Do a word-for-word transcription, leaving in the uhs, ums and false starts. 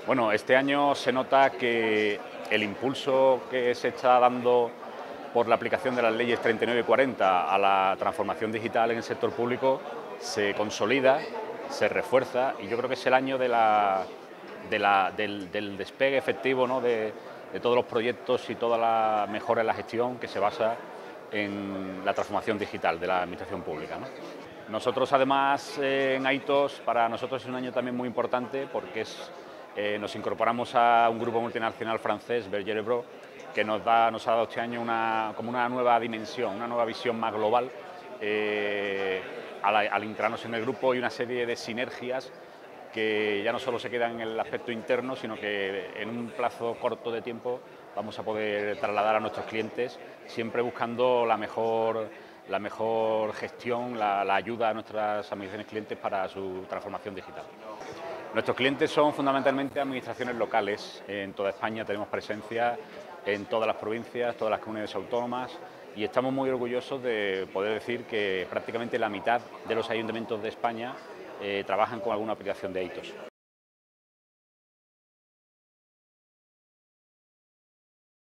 Bueno, este año se nota que el impulso que se está dando por la aplicación de las leyes treinta y nueve y cuarenta a la transformación digital en el sector público se consolida, se refuerza, y yo creo que es el año de la, de la, del, del despegue efectivo, ¿no?, de, de todos los proyectos y toda la mejora en la gestión que se basa en la transformación digital de la administración pública, ¿no? Nosotros, además, eh, en Aitos, para nosotros es un año también muy importante porque es, eh, nos incorporamos a un grupo multinacional francés, Bergère Bros, que nos, da, nos ha dado este año una, como una nueva dimensión, una nueva visión más global, eh, al, al integrarnos en el grupo, y una serie de sinergias que ya no solo se quedan en el aspecto interno, sino que en un plazo corto de tiempo vamos a poder trasladar a nuestros clientes, siempre buscando la mejor, la mejor gestión, la, la ayuda a nuestras administraciones clientes para su transformación digital. Nuestros clientes son fundamentalmente administraciones locales. En toda España tenemos presencia en todas las provincias, todas las comunidades autónomas, y estamos muy orgullosos de poder decir que prácticamente la mitad de los ayuntamientos de España eh, trabajan con alguna aplicación de Aitos.